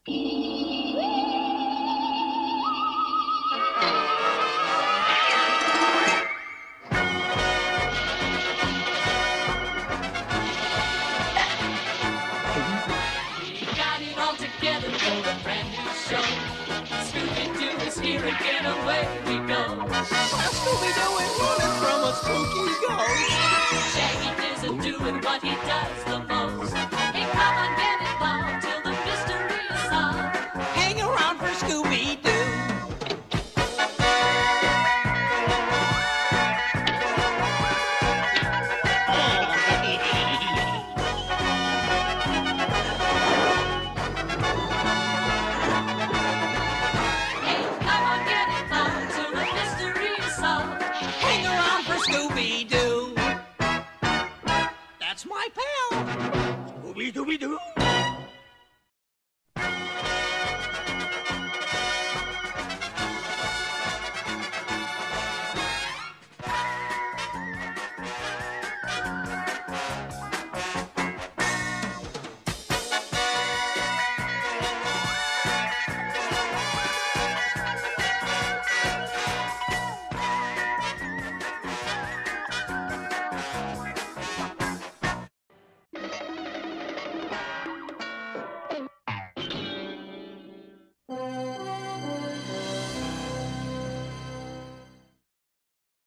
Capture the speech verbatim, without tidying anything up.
Together for a brand new show. Scooby-Doo is here again, away we go. Scooby-Doo is running from a spooky ghost. Shaggy isn't doing what he does the